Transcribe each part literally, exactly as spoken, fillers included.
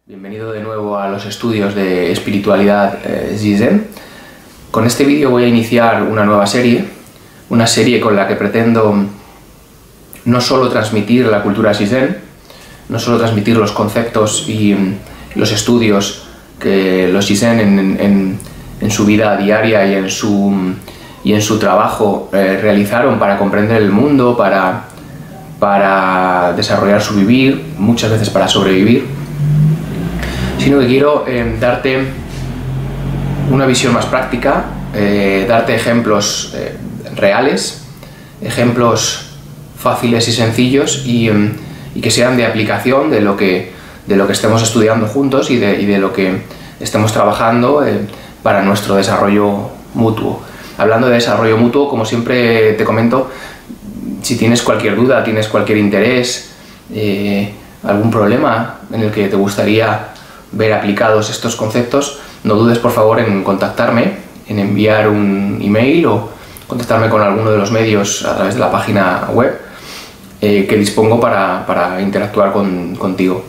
Bienvenido de nuevo a los estudios de espiritualidad eh, Zizen. Con este vídeo voy a iniciar una nueva serie, una serie con la que pretendo no solo transmitir la cultura Zizen, no solo transmitir los conceptos y mm, los estudios que los Zizen en, en, en su vida diaria y en su, y en su trabajo eh, realizaron para comprender el mundo, para, para desarrollar su vivir, muchas veces para sobrevivir, sino que quiero eh, darte una visión más práctica, eh, darte ejemplos eh, reales, ejemplos fáciles y sencillos y, eh, y que sean de aplicación de lo que, de lo que estemos estudiando juntos y de, y de lo que estemos trabajando eh, para nuestro desarrollo mutuo. Hablando de desarrollo mutuo, como siempre te comento, si tienes cualquier duda, tienes cualquier interés, eh, algún problema en el que te gustaría ver aplicados estos conceptos, no dudes por favor en contactarme, en enviar un email o contactarme con alguno de los medios a través de la página web eh, que dispongo para, para interactuar con, contigo.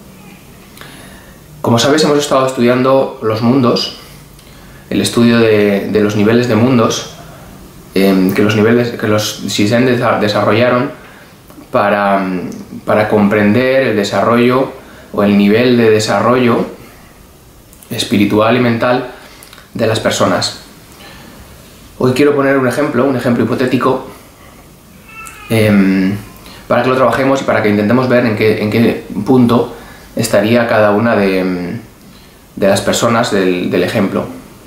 Como sabes, hemos estado estudiando los mundos, el estudio de, de los niveles de mundos eh, que los niveles que los Zizen desarrollaron para, para comprender el desarrollo o el nivel de desarrollo espiritual y mental de las personas. Hoy quiero poner un ejemplo, un ejemplo hipotético, eh, para que lo trabajemos y para que intentemos ver en qué, en qué punto estaría cada una de, de las personas del, del ejemplo.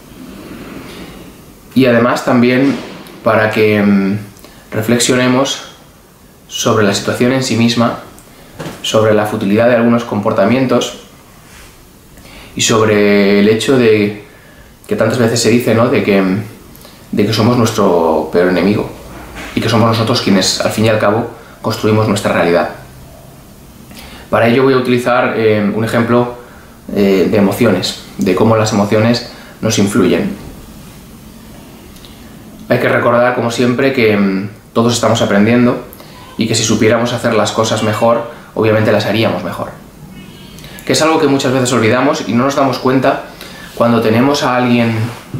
Y además también para que eh, reflexionemos sobre la situación en sí misma, sobre la futilidad de algunos comportamientos y sobre el hecho de que tantas veces se dice, ¿no?, de que, de que somos nuestro peor enemigo y que somos nosotros quienes al fin y al cabo construimos nuestra realidad. Para ello voy a utilizar eh, un ejemplo eh, de emociones, de cómo las emociones nos influyen. Hay que recordar, como siempre, que mm, todos estamos aprendiendo y que si supiéramos hacer las cosas mejor, obviamente las haríamos mejor. Que es algo que muchas veces olvidamos y no nos damos cuenta cuando tenemos a alguien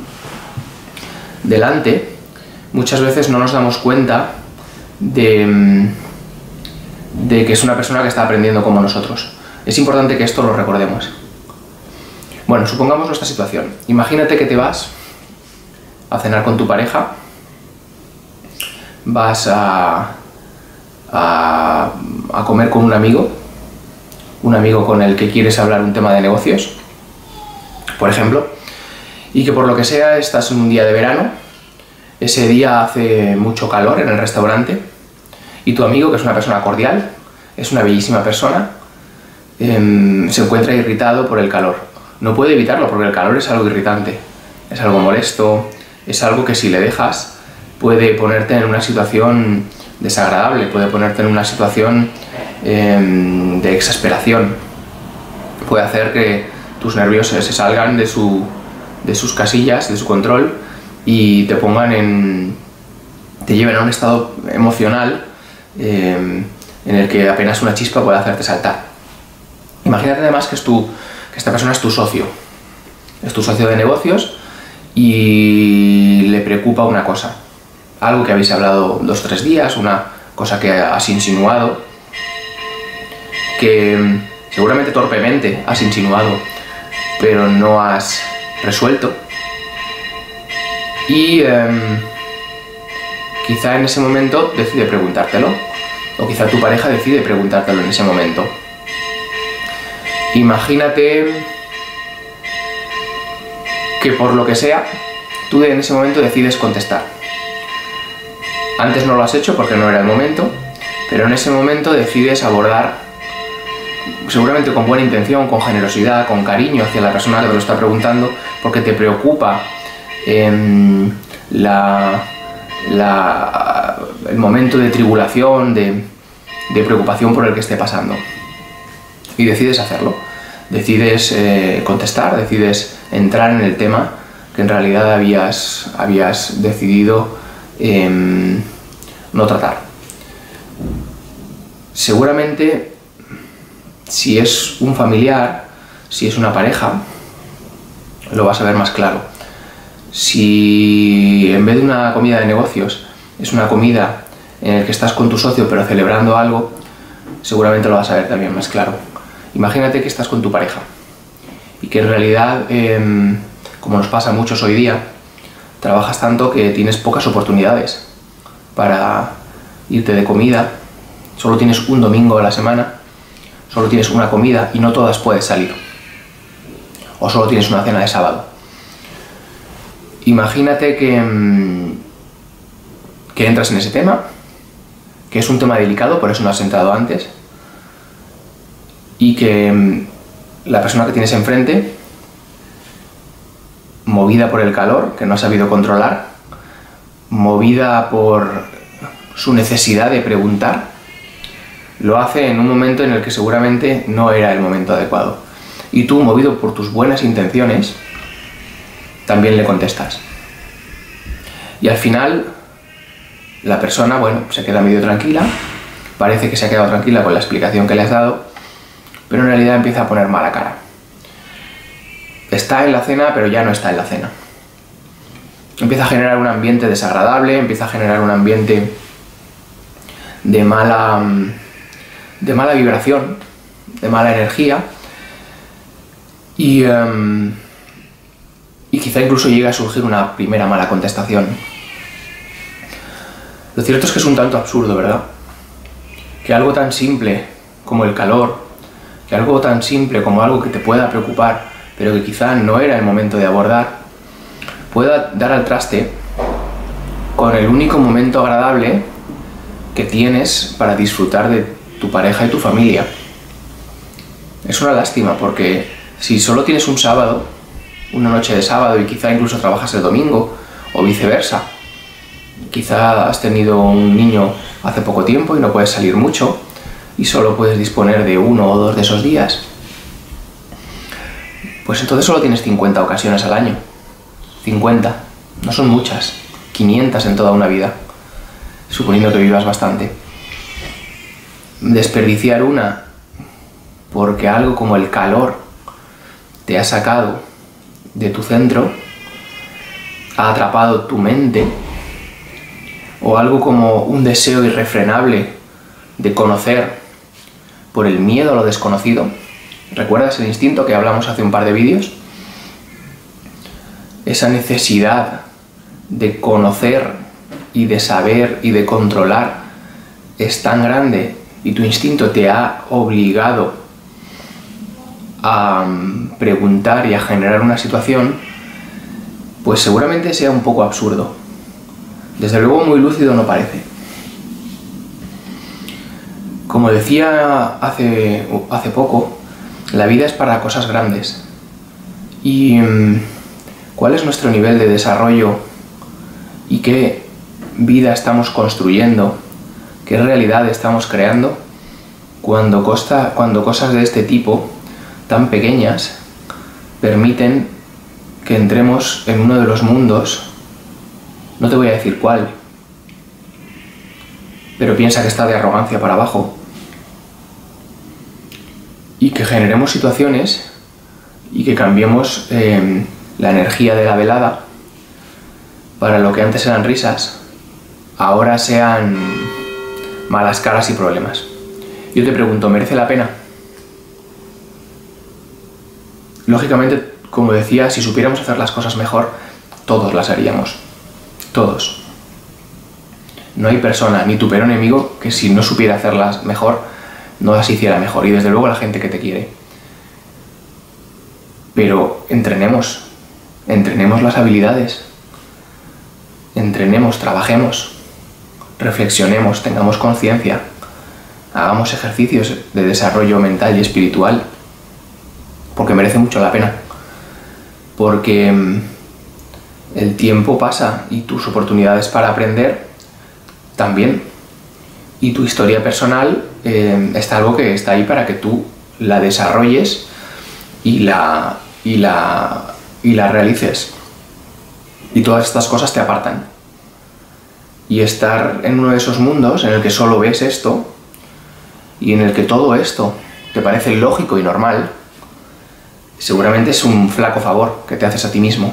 delante. Muchas veces no nos damos cuenta de, de que es una persona que está aprendiendo como nosotros. Es importante que esto lo recordemos. Bueno, supongamos nuestra situación. Imagínate que te vas a cenar con tu pareja, vas a A, a comer con un amigo, un amigo con el que quieres hablar un tema de negocios, por ejemplo, y que por lo que sea estás en un día de verano, ese día hace mucho calor en el restaurante y tu amigo, que es una persona cordial, es una bellísima persona, eh, se encuentra irritado por el calor. No puede evitarlo porque el calor es algo irritante, es algo molesto, es algo que si le dejas puede ponerte en una situación desagradable, puede ponerte en una situación eh, de exasperación, puede hacer que tus nervios se salgan de, su, de sus casillas, de su control y te pongan en, te lleven a un estado emocional eh, en el que apenas una chispa puede hacerte saltar. Imagínate además que, es tu, que esta persona es tu socio, es tu socio de negocios y le preocupa una cosa. Algo que habéis hablado dos o tres días, una cosa que has insinuado, que seguramente torpemente has insinuado, pero no has resuelto. Y eh, quizá en ese momento decide preguntártelo, o quizá tu pareja decide preguntártelo en ese momento. Imagínate que por lo que sea, tú en ese momento decides contestar. Antes no lo has hecho porque no era el momento, pero en ese momento decides abordar, seguramente con buena intención, con generosidad, con cariño hacia la persona que te lo está preguntando, porque te preocupa eh, la, la, el momento de tribulación, de, de preocupación por el que esté pasando. Y decides hacerlo, decides eh, contestar, decides entrar en el tema que en realidad habías, habías decidido Eh, no tratar. Seguramente, si es un familiar, Si es una pareja, lo vas a ver más claro. Si en vez de una comida de negocios es una comida en la que estás con tu socio pero celebrando algo, seguramente lo vas a ver también más claro. Imagínate que estás con tu pareja y que en realidad, eh, como nos pasa a muchos hoy día, trabajas tanto que tienes pocas oportunidades para irte de comida, solo tienes un domingo a la semana, solo tienes una comida y no todas puedes salir, o solo tienes una cena de sábado. Imagínate que, que entras en ese tema, que es un tema delicado, por eso no has entrado antes, y que la persona que tienes enfrente, movida por el calor, que no ha sabido controlar, movida por su necesidad de preguntar, lo hace en un momento en el que seguramente no era el momento adecuado. Y tú, movido por tus buenas intenciones, también le contestas. Y al final, la persona, bueno, se queda medio tranquila, parece que se ha quedado tranquila con la explicación que le has dado, pero en realidad empieza a poner mala cara. Está en la cena, pero ya no está en la cena. Empieza a generar un ambiente desagradable, empieza a generar un ambiente de mala, de mala vibración, de mala energía, y, um, y quizá incluso llegue a surgir una primera mala contestación. Lo cierto es que es un tanto absurdo, ¿verdad? Que algo tan simple como el calor, que algo tan simple como algo que te pueda preocupar, pero que quizá no era el momento de abordar, pueda dar al traste con el único momento agradable que tienes para disfrutar de tu pareja y tu familia. Es una lástima, porque si solo tienes un sábado, una noche de sábado, y quizá incluso trabajas el domingo, o viceversa, quizá has tenido un niño hace poco tiempo y no puedes salir mucho, y solo puedes disponer de uno o dos de esos días, pues entonces solo tienes cincuenta ocasiones al año. cincuenta, no son muchas, quinientas en toda una vida, suponiendo que vivas bastante. Desperdiciar una porque algo como el calor te ha sacado de tu centro, ha atrapado tu mente, o algo como un deseo irrefrenable de conocer por el miedo a lo desconocido. ¿Recuerdas el instinto que hablamos hace un par de vídeos? Esa necesidad de conocer y de saber y de controlar es tan grande, y tu instinto te ha obligado a preguntar y a generar una situación, pues seguramente sea un poco absurdo. Desde luego muy lúcido no parece. Como decía hace, hace poco, la vida es para cosas grandes. ¿Y cuál es nuestro nivel de desarrollo y qué vida estamos construyendo, qué realidad estamos creando cuando, costa, cuando cosas de este tipo, tan pequeñas, permiten que entremos en uno de los mundos, no te voy a decir cuál, pero piensa que está de arrogancia para abajo, y que generemos situaciones y que cambiemos eh, la energía de la velada para lo que antes eran risas, ahora sean malas caras y problemas. Yo te pregunto, ¿merece la pena? Lógicamente, como decía, si supiéramos hacer las cosas mejor, todos las haríamos. Todos. No hay persona, ni tu peor enemigo, que si no supiera hacerlas mejor, no las hiciera mejor. Y desde luego la gente que te quiere. Pero entrenemos. Entrenemos las habilidades. Entrenemos, trabajemos. Reflexionemos, tengamos conciencia. Hagamos ejercicios de desarrollo mental y espiritual. Porque merece mucho la pena. Porque el tiempo pasa y tus oportunidades para aprender también. Y tu historia personal eh, está algo que está ahí para que tú la desarrolles y la, y la, y la realices. Y todas estas cosas te apartan. Y estar en uno de esos mundos en el que solo ves esto y en el que todo esto te parece lógico y normal, seguramente es un flaco favor que te haces a ti mismo.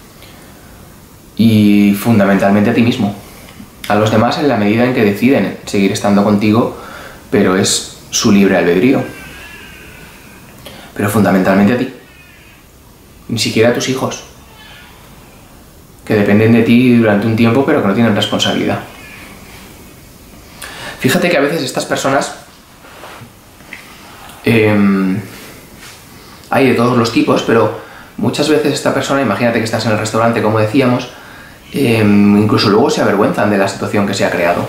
Y fundamentalmente a ti mismo. A los demás en la medida en que deciden seguir estando contigo, pero es su libre albedrío. Pero fundamentalmente a ti. Ni siquiera a tus hijos, que dependen de ti durante un tiempo, pero que no tienen responsabilidad. Fíjate que a veces estas personas, eh, hay de todos los tipos, pero muchas veces esta persona, imagínate que estás en el restaurante, como decíamos, eh, incluso luego se avergüenzan de la situación que se ha creado.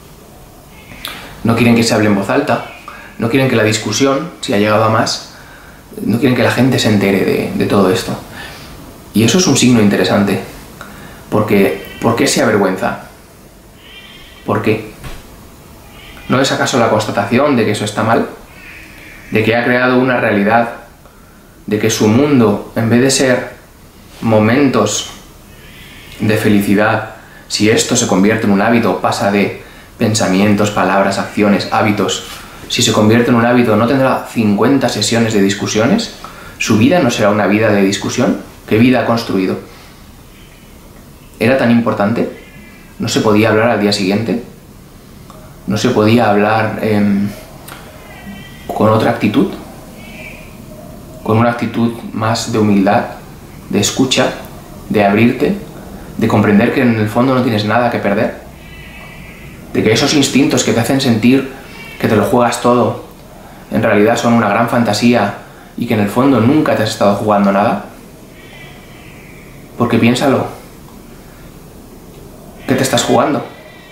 No quieren que se hable en voz alta, no quieren que la discusión, si ha llegado a más, no quieren que la gente se entere de, de todo esto. Y eso es un signo interesante, porque ¿por qué se avergüenza? ¿Por qué? ¿No es acaso la constatación de que eso está mal? ¿De que ha creado una realidad? ¿De que su mundo, en vez de ser momentos de felicidad, si esto se convierte en un hábito, pasa de pensamientos, palabras, acciones, hábitos, si se convierte en un hábito, ¿no tendrá cincuenta sesiones de discusiones? ¿Su vida no será una vida de discusión? ¿Qué vida ha construido? ¿Era tan importante? ¿No se podía hablar al día siguiente? ¿No se podía hablar eh, con otra actitud? Con una actitud más de humildad, de escucha, de abrirte, de comprender que en el fondo no tienes nada que perder, de que esos instintos que te hacen sentir que te lo juegas todo, en realidad son una gran fantasía y que en el fondo nunca te has estado jugando nada. Porque piénsalo, ¿qué te estás jugando?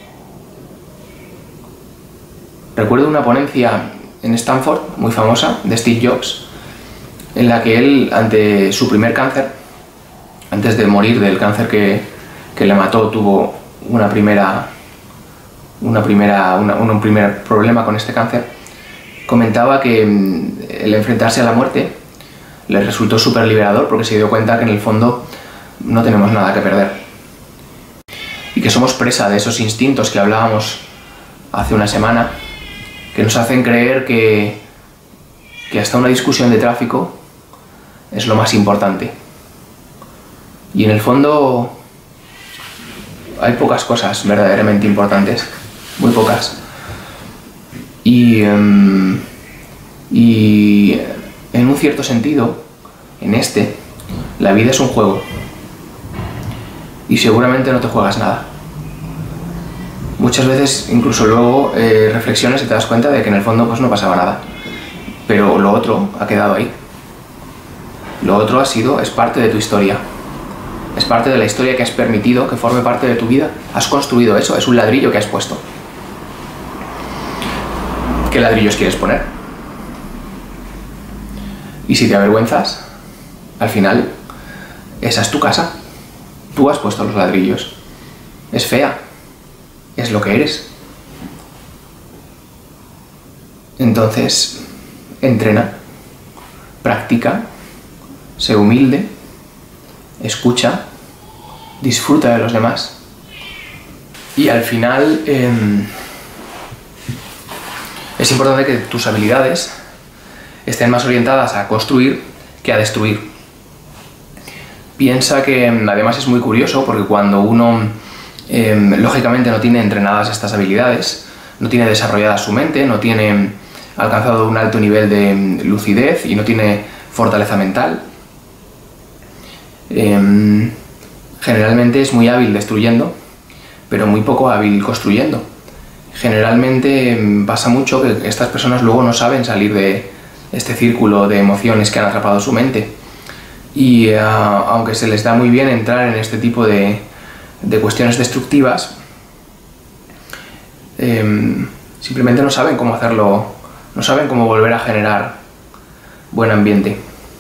Recuerdo una ponencia en Stanford, muy famosa, de Steve Jobs, en la que él, ante su primer cáncer, antes de morir del cáncer que, que le mató, tuvo una primera, una primera, una, un primer problema con este cáncer, comentaba que el enfrentarse a la muerte le resultó súper liberador porque se dio cuenta que en el fondo no tenemos nada que perder y que somos presa de esos instintos que hablábamos hace una semana, que nos hacen creer que, que hasta una discusión de tráfico es lo más importante. Y en el fondo hay pocas cosas verdaderamente importantes, muy pocas. Y, um, y en un cierto sentido, en este, la vida es un juego. Y seguramente no te juegas nada. Muchas veces, incluso luego, eh, reflexiones y te das cuenta de que en el fondo pues no pasaba nada. Pero lo otro ha quedado ahí. Lo otro ha sido, es parte de tu historia. Es parte de la historia que has permitido que forme parte de tu vida. Has construido eso, es un ladrillo que has puesto. ¿Qué ladrillos quieres poner? Y si te avergüenzas, al final, esa es tu casa. Tú has puesto los ladrillos. Es fea. Es lo que eres. Entonces, entrena, practica, sé humilde, escucha, disfruta de los demás. Y al final, eh, es importante que tus habilidades estén más orientadas a construir que a destruir. Piensa que además es muy curioso porque cuando uno eh, lógicamente no tiene entrenadas estas habilidades, no tiene desarrollada su mente, no tiene alcanzado un alto nivel de lucidez y no tiene fortaleza mental, eh, generalmente es muy hábil destruyendo, pero muy poco hábil construyendo. Generalmente pasa mucho que estas personas luego no saben salir de este círculo de emociones que han atrapado su mente. Y uh, aunque se les da muy bien entrar en este tipo de, de cuestiones destructivas, eh, simplemente no saben cómo hacerlo, no saben cómo volver a generar buen ambiente.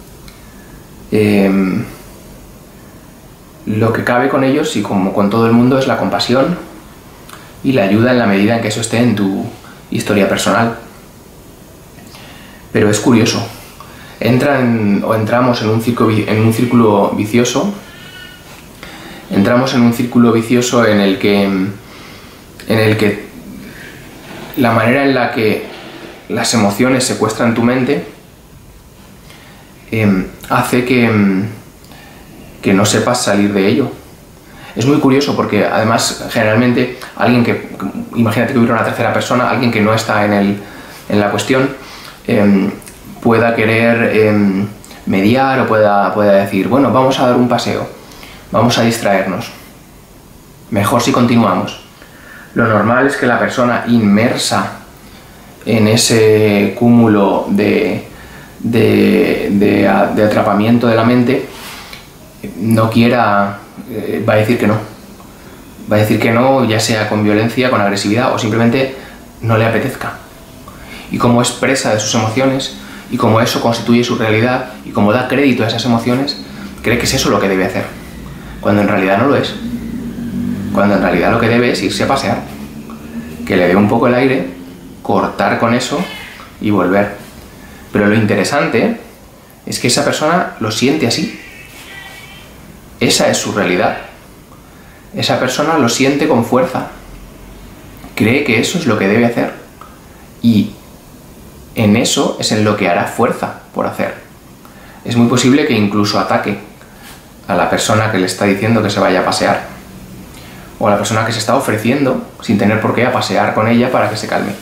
Eh, lo que cabe con ellos y como con todo el mundo es la compasión y la ayuda en la medida en que eso esté en tu historia personal. Pero es curioso. Entran o entramos en un, círculo, en un círculo vicioso, entramos en un círculo vicioso en el que, en el que la manera en la que las emociones secuestran tu mente eh, hace que, que no sepas salir de ello. Es muy curioso porque además generalmente alguien que, imagínate que hubiera una tercera persona, alguien que no está en, el, en la cuestión, eh, pueda querer eh, mediar o pueda, pueda decir, bueno, vamos a dar un paseo, vamos a distraernos, mejor si continuamos. Lo normal es que la persona inmersa en ese cúmulo de, de, de, de atrapamiento de la mente no quiera, eh, va a decir que no. Va a decir que no, ya sea con violencia, con agresividad o simplemente no le apetezca. Y como es presa de sus emociones y como eso constituye su realidad y como da crédito a esas emociones, cree que es eso lo que debe hacer, cuando en realidad no lo es. Cuando en realidad lo que debe es irse a pasear, que le dé un poco el aire, cortar con eso y volver. Pero lo interesante es que esa persona lo siente así. Esa es su realidad. Esa persona lo siente con fuerza. Cree que eso es lo que debe hacer. Y en eso es en lo que hará fuerza por hacer. Es muy posible que incluso ataque a la persona que le está diciendo que se vaya a pasear. O a la persona que se está ofreciendo, sin tener por qué, a pasear con ella para que se calme.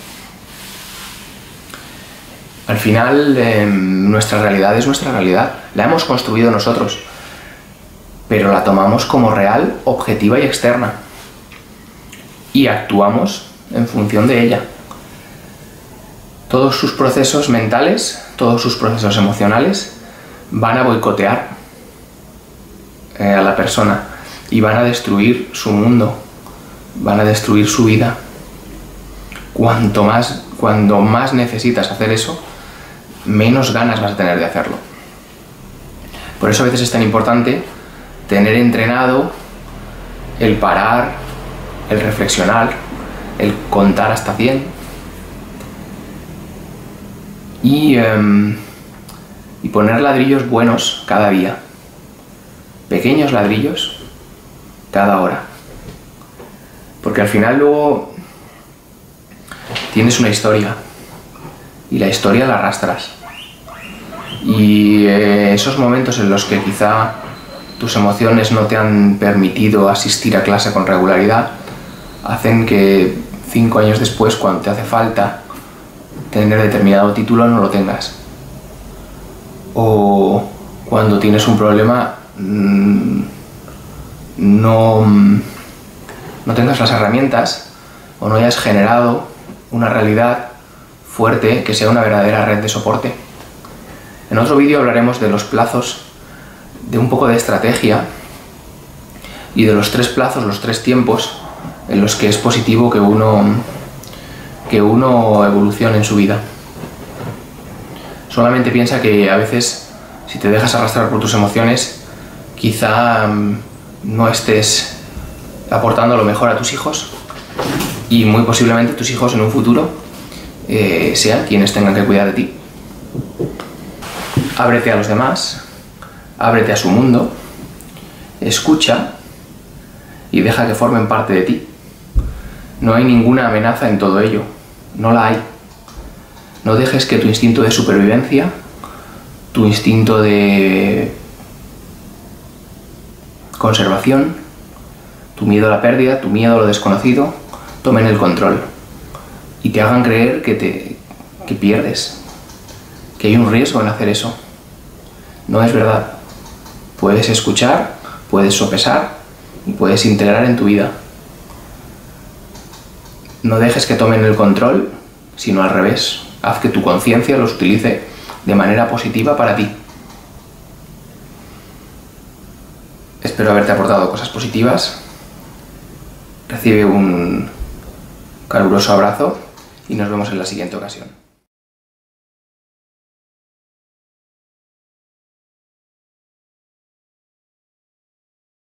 Al final, eh, nuestra realidad es nuestra realidad. La hemos construido nosotros. Pero la tomamos como real, objetiva y externa. Y actuamos en función de ella. Todos sus procesos mentales, todos sus procesos emocionales van a boicotear eh, a la persona y van a destruir su mundo, van a destruir su vida. Cuanto más, cuando más necesitas hacer eso, menos ganas vas a tener de hacerlo. Por eso a veces es tan importante tener entrenado el parar, el reflexionar, el contar hasta cien y, um, y poner ladrillos buenos cada día, pequeños ladrillos cada hora, porque al final luego tienes una historia y la historia la arrastras y eh, esos momentos en los que quizá tus emociones no te han permitido asistir a clase con regularidad, hacen que cinco años después, cuando te hace falta tener determinado título, no lo tengas. O cuando tienes un problema, no, no tengas las herramientas o no hayas generado una realidad fuerte que sea una verdadera red de soporte. En otro vídeo hablaremos de los plazos, de un poco de estrategia y de los tres plazos, los tres tiempos en los que es positivo que uno, que uno evolucione en su vida. Solamente piensa que a veces, si te dejas arrastrar por tus emociones, quizá no estés aportando lo mejor a tus hijos y muy posiblemente tus hijos en un futuro eh, sean quienes tengan que cuidar de ti. Ábrete a los demás, ábrete a su mundo, escucha y deja que formen parte de ti. No hay ninguna amenaza en todo ello, no la hay. No dejes que tu instinto de supervivencia, tu instinto de conservación, tu miedo a la pérdida, tu miedo a lo desconocido, tomen el control y te hagan creer que, te, que pierdes, que hay un riesgo en hacer eso. No es verdad. Puedes escuchar, puedes sopesar y puedes integrar en tu vida. No dejes que tomen el control, sino al revés. Haz que tu conciencia los utilice de manera positiva para ti. Espero haberte aportado cosas positivas. Recibe un caluroso abrazo y nos vemos en la siguiente ocasión.